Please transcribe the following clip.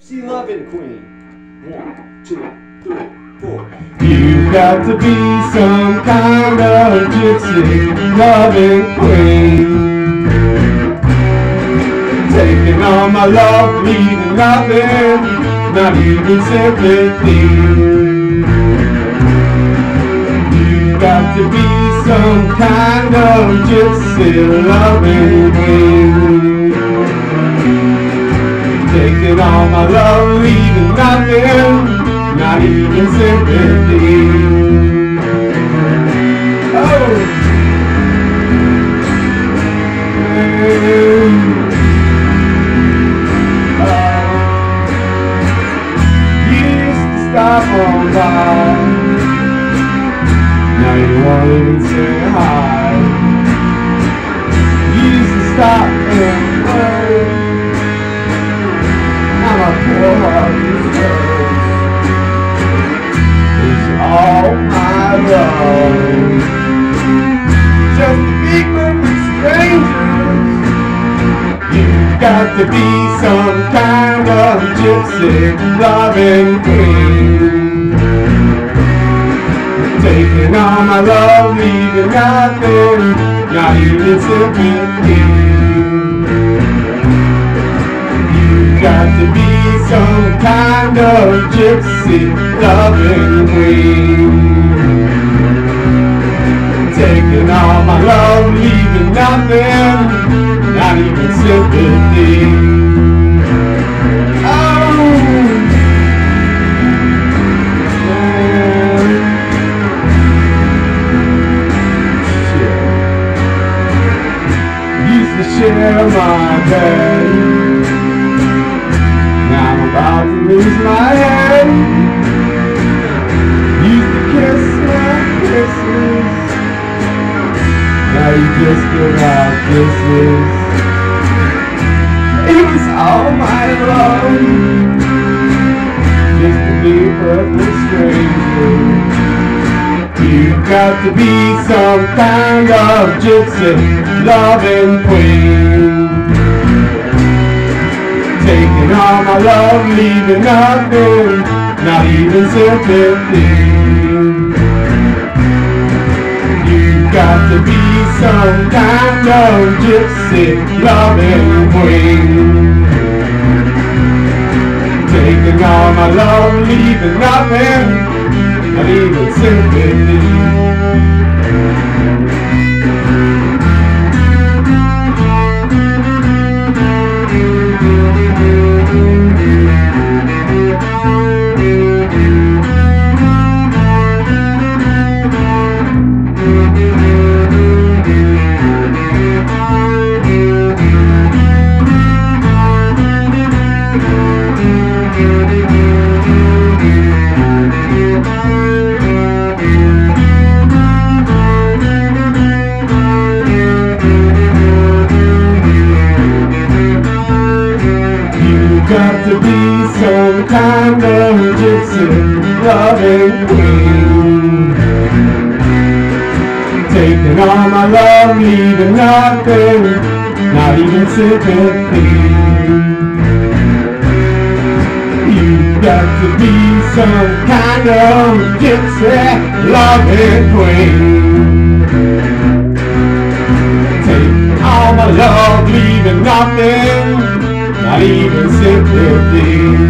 Gypsy loving queen. 1, 2, 3, 4. You've got to be some kind of gypsy loving queen. Taking all my love, leaving nothing, not even sympathy. You've got to be some kind of gypsy loving queen. Taking all my love, leaving nothing, not even sympathy. Oh! Used to stop on by, now you won't even say hi. Used to stop and play, now my poor heart is hurt. It's all my love, just to be with strangers. You've got to be some kind of gypsy loving queen. Taking all my love, leaving nothing, not even sympathy. You've got to be some kind of gypsy loving queen. Taking all my love, leaving nothing, not even sympathy. Oh, yeah. Used to share my bed, now I'm about to lose my head. Used to kiss my kisses, now you just give out kisses. It was all my love, just to be a perfect stranger. You've got to be some kind of gypsy loving queen. Taking all my love, leaving nothing, not even sympathy. You've got to be some kind of gypsy loving queen. Taking all my love, leaving nothing, not even sympathy. Got to be some kind of gypsy loving queen. Taking all my love, leaving nothing, not even sympathy. You've got to be some kind of gypsy loving queen. Taking all my love, leaving nothing, not even sympathy.